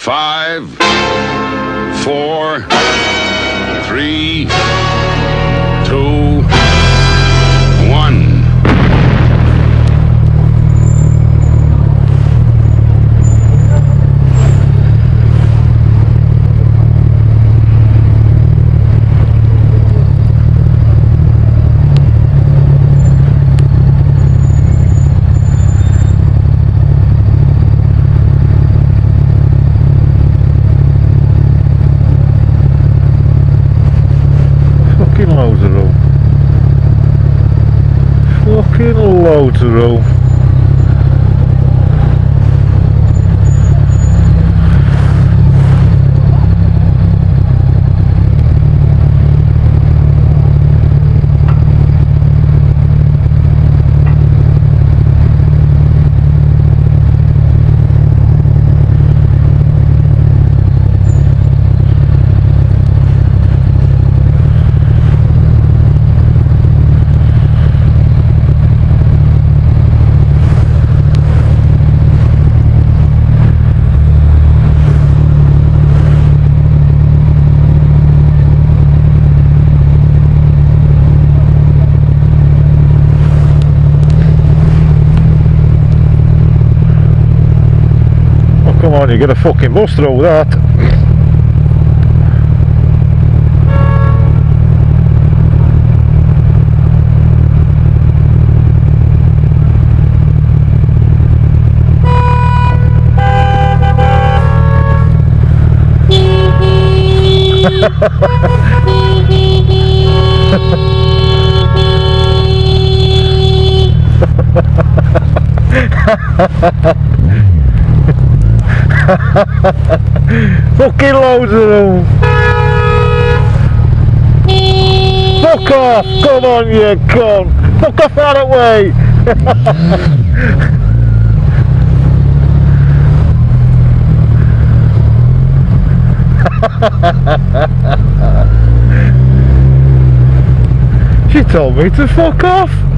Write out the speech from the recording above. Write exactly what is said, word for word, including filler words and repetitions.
Five, four, three, two, one. Loads of room. Fucking loads of room. Come on, you get a fucking bus through that. Fucking loads of them. Fuck off! Come on, you cunt! Fuck off out of the way! She told me to fuck off.